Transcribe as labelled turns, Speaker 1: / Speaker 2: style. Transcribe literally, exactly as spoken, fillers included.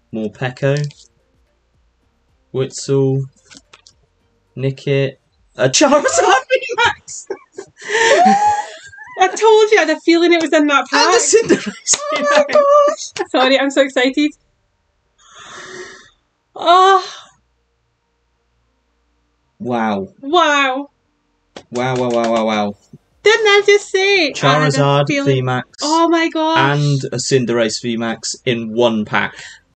Speaker 1: Morpeko, Witzel, Nickit, a Charizard V MAX!
Speaker 2: I told you, I had a feeling it was in that pack.
Speaker 1: And a Cinderace.
Speaker 2: Oh my gosh! Sorry, I'm so excited. Oh.
Speaker 1: Wow.
Speaker 2: Wow.
Speaker 1: Wow, wow, wow, wow, wow.
Speaker 2: Didn't I just say?
Speaker 1: Charizard V MAX.
Speaker 2: Oh my gosh.
Speaker 1: And a Cinderace V MAX in one pack.